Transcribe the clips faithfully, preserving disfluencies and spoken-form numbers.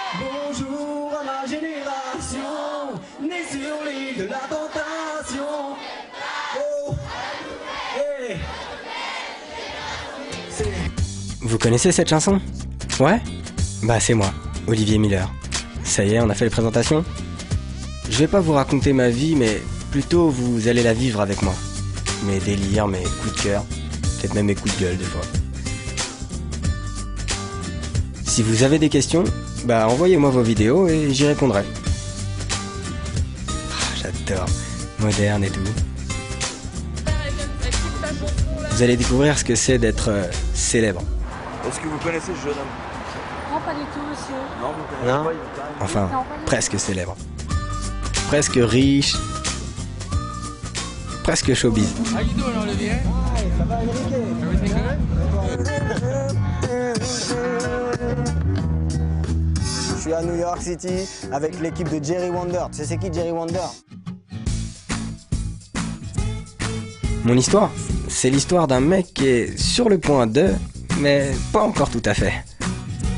Bonjour à ma génération, née sur l'île de la tentation. Oh, hey. Vous connaissez cette chanson? Ouais? Bah c'est moi, Olivier Miller. Ça y est, on a fait les présentations? Je vais pas vous raconter ma vie, mais plutôt vous allez la vivre avec moi. Mes délires, mes coups de cœur, peut-être même mes coups de gueule des fois. Si vous avez des questions, bah envoyez-moi vos vidéos et j'y répondrai. Ah, j'adore, moderne et tout. Vous allez découvrir ce que c'est d'être euh, célèbre. Est-ce que vous connaissez ce jeune homme? Non, pas du tout, monsieur. Non, vous connaissez Non. pas, il est quand même- Enfin, Non, pas du tout. presque célèbre. Presque riche. Presque showbiz. How you doing, Olivier? Ça va, Enrique? Everything good? Je suis à New York City avec l'équipe de Jerry Wonder. Tu sais c'est qui Jerry Wonder? Mon histoire, c'est l'histoire d'un mec qui est sur le point de, mais pas encore tout à fait.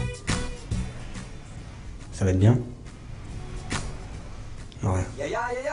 Ça va être bien? Ouais. Ya ya ya ya